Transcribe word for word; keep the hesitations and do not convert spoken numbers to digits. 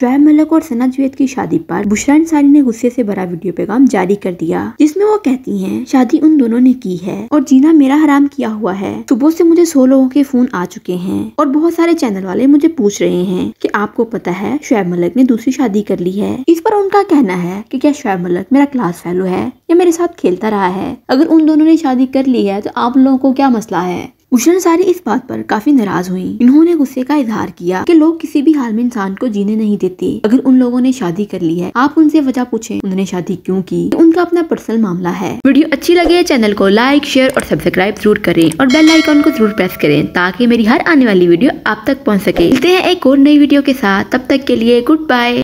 शोएब मलिक और सना जावेद की शादी पर बुशरा अंसारी ने गुस्से से भरा वीडियो पैगाम जारी कर दिया, जिसमें वो कहती हैं शादी उन दोनों ने की है और जीना मेरा हराम किया हुआ है। सुबह से मुझे सौ लोगों के फोन आ चुके हैं और बहुत सारे चैनल वाले मुझे पूछ रहे हैं कि आपको पता है शोएब मलिक ने दूसरी शादी कर ली है। इस पर उनका कहना है कि क्या शोएब मलिक मेरा क्लास फेलो है या मेरे साथ खेलता रहा है? अगर उन दोनों ने शादी कर ली है तो आप लोगों को क्या मसला है? बुशरा अंसारी इस बात पर काफी नाराज हुई। इन्होंने गुस्से का इजहार किया कि लोग किसी भी हाल में इंसान को जीने नहीं देते। अगर उन लोगों ने शादी कर ली है, आप उनसे वजह पूछें उन्होंने शादी क्यों की, तो उनका अपना पर्सनल मामला है। वीडियो अच्छी लगे चैनल को लाइक, शेयर और सब्सक्राइब जरूर करें और बेल आइकन को जरूर प्रेस करें ताकि मेरी हर आने वाली वीडियो आप तक पहुँच सके। मिलते हैं एक और नई वीडियो के साथ, तब तक के लिए गुड बाय।